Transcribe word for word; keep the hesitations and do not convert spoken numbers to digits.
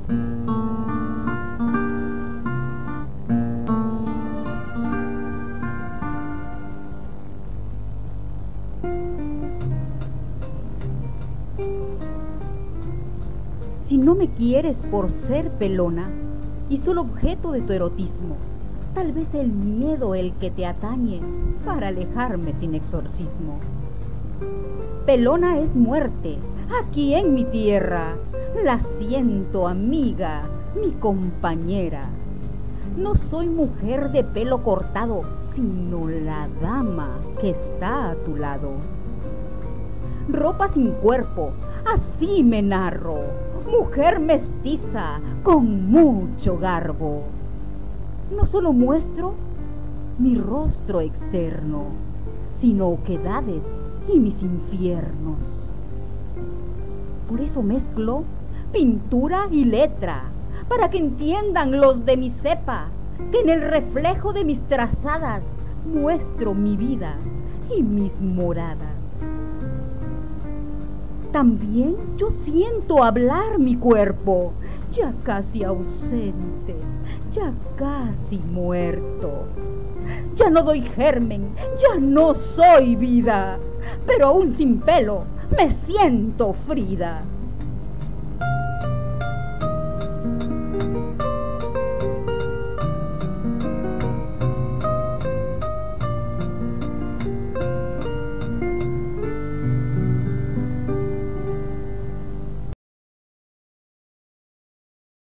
Si no me quieres por ser pelona y solo objeto de tu erotismo, tal vez el miedo el que te atañe para alejarme sin exorcismo. Pelona es muerte, aquí en mi tierra, la siento amiga, mi compañera. No soy mujer de pelo cortado, sino la dama que está a tu lado. Ropa sin cuerpo, así me narro, mujer mestiza con mucho garbo. No solo muestro mi rostro externo, sino oquedades y mis infiernos. Por eso mezclo pintura y letra, para que entiendan los de mi cepa, que en el reflejo de mis trazadas muestro mi vida y mis moradas. También yo siento hablar mi cuerpo, ya casi ausente, ya casi muerto. Ya no doy germen, ya no soy vida, pero aún sin pelo me siento Frida.